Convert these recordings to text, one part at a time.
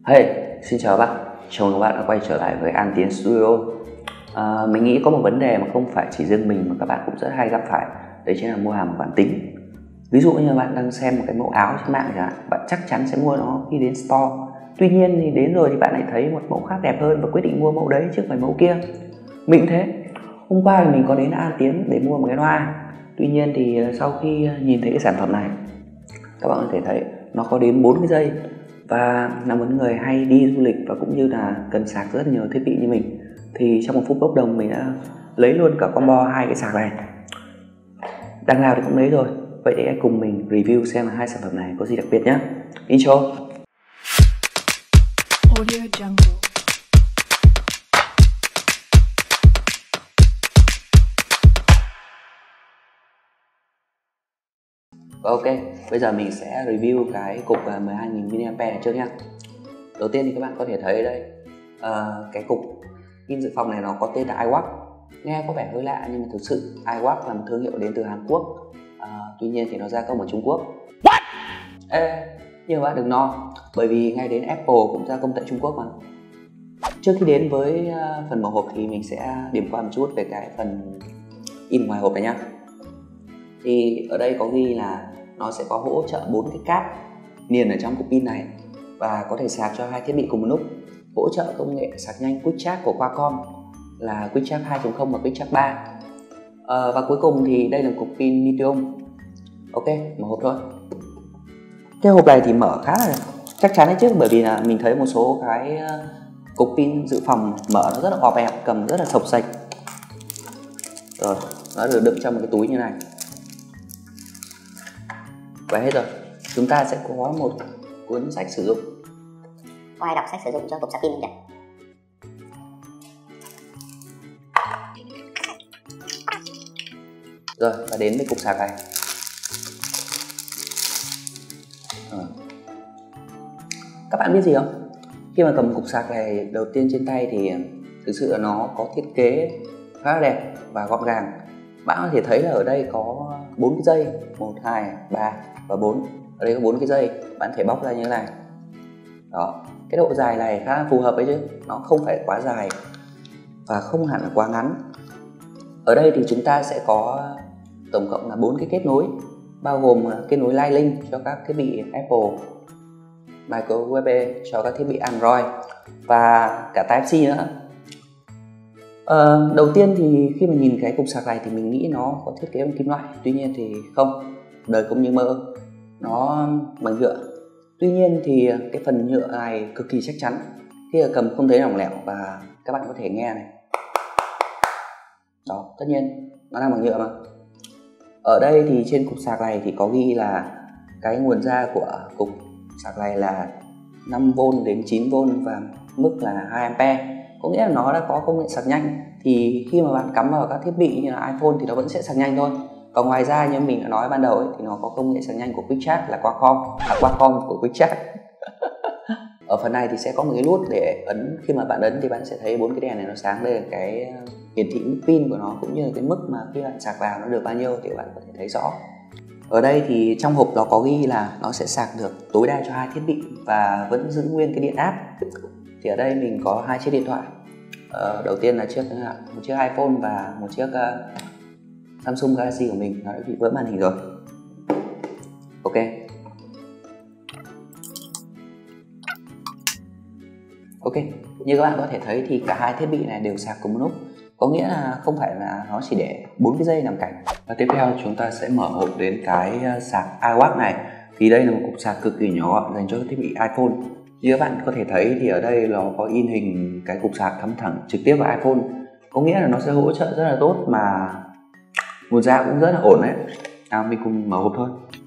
Hey, xin chào các bạn, chào mừng các bạn đã quay trở lại với An Tiến Studio. Mình nghĩ có một vấn đề mà không phải chỉ riêng mình mà các bạn cũng rất hay gặp phải. Đấy chính là mua hàng bản tính. Ví dụ như bạn đang xem một cái mẫu áo trên mạng chẳng hạn, bạn chắc chắn sẽ mua nó khi đến store. Tuy nhiên thì đến rồi thì bạn lại thấy một mẫu khác đẹp hơn và quyết định mua mẫu đấy chứ không phải mẫu kia. Mình cũng thế. Hôm qua thì mình có đến An Tiến để mua một cái loa. Tuy nhiên thì sau khi nhìn thấy cái sản phẩm này, các bạn có thể thấy nó có đến 4 cái dây. Và là một người hay đi du lịch và cũng như là cần sạc rất nhiều thiết bị như mình, thì trong một phút bốc đồng mình đã lấy luôn cả combo hai cái sạc này. Đằng nào thì cũng lấy rồi. Vậy thì hãy cùng mình review xem hai sản phẩm này có gì đặc biệt nhé. Intro. Audio Jungle. Ok, bây giờ mình sẽ review cái cục 12.000 mAh này trước nha. Đầu tiên thì các bạn có thể thấy ở đây cái cục pin dự phòng này nó có tên là iWatt. Nghe có vẻ hơi lạ nhưng mà thực sự iWatt là một thương hiệu đến từ Hàn Quốc. Tuy nhiên thì nó gia công ở Trung Quốc. What? Nhưng mà bạn đừng lo, bởi vì ngay đến Apple cũng gia công tại Trung Quốc mà. Trước khi đến với phần mở hộp thì mình sẽ điểm qua một chút về cái phần in ngoài hộp này nhá. Thì ở đây có ghi là nó sẽ có hỗ trợ 4 cái cáp liền ở trong cục pin này và có thể sạc cho hai thiết bị cùng một lúc. Hỗ trợ công nghệ sạc nhanh Quick Charge của Qualcomm là Quick Charge 2.0 và Quick Charge 3. Và cuối cùng thì đây là cục pin lithium. Ok, mở hộp thôi. Cái hộp này thì mở khá là chắc chắn đấy chứ, bởi vì là mình thấy một số cái cục pin dự phòng mở nó rất là ọp ẹp, cầm rất là sộc sạch. Rồi, nó được đựng trong một cái túi như này. Và hết rồi. Chúng ta sẽ có một cuốn sách sử dụng. Có ai đọc sách sử dụng cho cục sạc pin không nhỉ? Rồi, và đến với cục sạc này. Các bạn biết gì không? Khi mà cầm cục sạc này đầu tiên trên tay thì thực sự là nó có thiết kế khá là đẹp và gọn gàng. Bạn có thể thấy là ở đây có 4 cái dây, 1, 2, 3 và 4. Ở đây có 4 cái dây, bạn có thể bóc ra như thế này. Đó, cái độ dài này khá là phù hợp đấy chứ, nó không phải quá dài và không hẳn là quá ngắn. Ở đây thì chúng ta sẽ có tổng cộng là 4 cái kết nối, bao gồm kết nối Lightning cho các thiết bị Apple, micro USB cho các thiết bị Android và cả Type-C nữa. Đầu tiên thì khi mà nhìn cái cục sạc này thì mình nghĩ nó có thiết kế bằng kim loại, tuy nhiên thì không, đời cũng như mơ, nó bằng nhựa. Tuy nhiên thì cái phần nhựa này cực kỳ chắc chắn, khi cầm không thấy lỏng lẻo và các bạn có thể nghe này. Đó, tất nhiên nó đang bằng nhựa mà. Ở đây thì trên cục sạc này thì có ghi là cái nguồn ra của cục sạc này là 5V đến 9V và mức là 2A. Có nghĩa là nó đã có công nghệ sạc nhanh, thì khi mà bạn cắm vào các thiết bị như là iPhone thì nó vẫn sẽ sạc nhanh thôi. Và ngoài ra như mình đã nói ban đầu ấy, thì nó có công nghệ sạc nhanh của Quick Charge là Qualcomm của Quick Charge. Ở phần này thì sẽ có một cái nút để ấn, khi mà bạn ấn thì bạn sẽ thấy 4 cái đèn này nó sáng. Đây là cái hiển thị mức pin của nó cũng như là cái mức mà khi bạn sạc vào nó được bao nhiêu thì bạn có thể thấy rõ. Ở đây thì trong hộp nó có ghi là nó sẽ sạc được tối đa cho hai thiết bị và vẫn giữ nguyên cái điện áp. Thì ở đây mình có hai chiếc điện thoại. Đầu tiên là một chiếc iPhone và một chiếc Samsung Galaxy của mình, nó đã bị vỡ màn hình rồi. Ok. Ok, như các bạn có thể thấy thì cả hai thiết bị này đều sạc cùng một lúc. Có nghĩa là không phải là nó chỉ để 4 cái dây nằm cạnh. Và tiếp theo chúng ta sẽ mở hộp đến cái sạc iWatt này. Thì đây là một cục sạc cực kỳ nhỏ gọn dành cho thiết bị iPhone. Như các bạn có thể thấy thì ở đây nó có in hình cái cục sạc cắm thẳng trực tiếp vào iPhone. Có nghĩa là nó sẽ hỗ trợ rất là tốt mà nguồn ra cũng rất là ổn đấy. Nào mình cùng mở hộp thôi.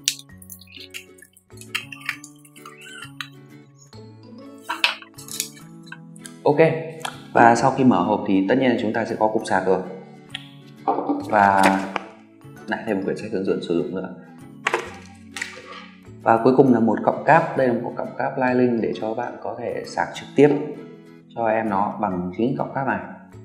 Ok, và sau khi mở hộp thì tất nhiên là chúng ta sẽ có cục sạc rồi. Và lại thêm một quyển sách hướng dẫn sử dụng nữa. Và cuối cùng là một cọng cáp. Đây là một cọng cáp Lightning để cho bạn có thể sạc trực tiếp cho em nó bằng chính cọng cáp này.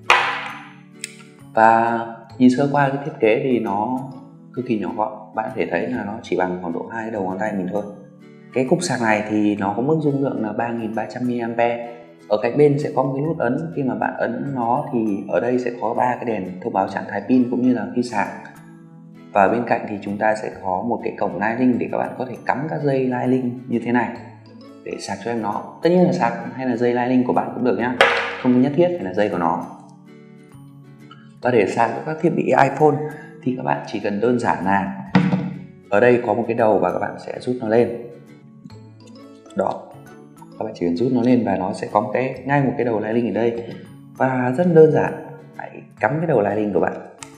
Và nhìn sơ qua cái thiết kế thì nó cực kỳ nhỏ gọn. Bạn có thể thấy là nó chỉ bằng khoảng độ 2 đầu ngón tay mình thôi. Cái cục sạc này thì nó có mức dung lượng là 3300 mAh. Ở cạnh bên sẽ có một cái nút ấn, khi mà bạn ấn nó thì ở đây sẽ có 3 cái đèn thông báo trạng thái pin cũng như là khi sạc. Và bên cạnh thì chúng ta sẽ có một cái cổng Lightning để các bạn có thể cắm các dây Lightning như thế này để sạc cho em nó. Tất nhiên là sạc hay là dây Lightning của bạn cũng được nhá, không nhất thiết phải là dây của nó. Và để sạc các thiết bị iPhone thì các bạn chỉ cần đơn giản là ở đây có một cái đầu và các bạn sẽ rút nó lên. Đó, các bạn chỉ cần rút nó lên và nó sẽ có ngay một cái đầu Lightning ở đây. Và rất đơn giản, hãy cắm cái đầu Lightning của bạn.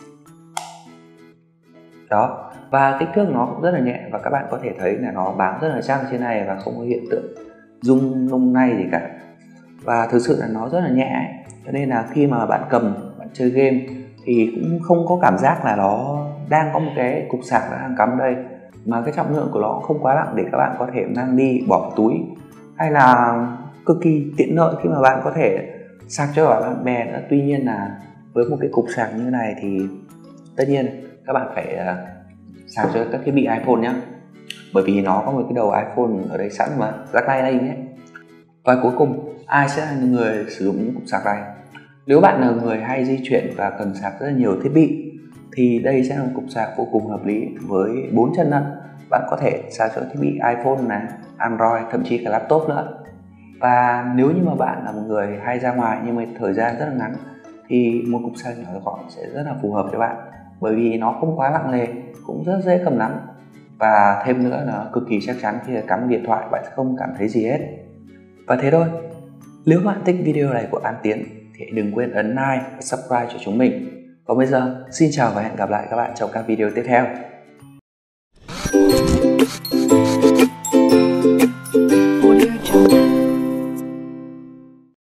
Đó, và kích thước nó cũng rất là nhẹ và các bạn có thể thấy là nó bám rất là chắc trên này và không có hiện tượng rung nung nay gì cả. Và thực sự là nó rất là nhẹ, cho nên là khi mà bạn cầm, bạn chơi game thì cũng không có cảm giác là nó đang có một cái cục sạc đang cắm đây, mà cái trọng lượng của nó không quá nặng để các bạn có thể mang đi bỏ vào túi, hay là cực kỳ tiện lợi khi mà bạn có thể sạc cho bạn bè nữa. Tuy nhiên là với một cái cục sạc như này thì tất nhiên các bạn phải sạc cho các thiết bị iPhone nhé, bởi vì nó có một cái đầu iPhone ở đây sẵn mà, jack Lightning nhé. Và cuối cùng, ai sẽ là người sử dụng những cục sạc này? Nếu bạn là người hay di chuyển và cần sạc rất là nhiều thiết bị thì đây sẽ là một cục sạc vô cùng hợp lý với 4 chân lận. Bạn có thể sạc cho thiết bị iPhone này, Android, thậm chí cả laptop nữa. Và nếu như mà bạn là một người hay ra ngoài nhưng mà thời gian rất là ngắn thì một cục sạc nhỏ gọn sẽ rất là phù hợp với bạn, bởi vì nó không quá nặng nề, cũng rất dễ cầm nắm, và thêm nữa là cực kỳ chắc chắn khi cắm điện thoại bạn sẽ không cảm thấy gì hết. Và thế thôi. Nếu bạn thích video này của An Tiến thì đừng quên ấn like và subscribe cho chúng mình. Còn bây giờ, xin chào và hẹn gặp lại các bạn trong các video tiếp theo.